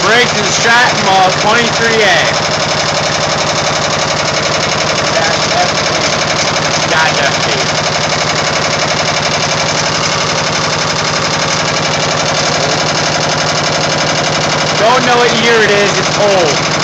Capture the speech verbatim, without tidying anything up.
Briggs and Stratton Mall twenty-three A. Dash F P. Dash F P. Don't know what year it is, it's old.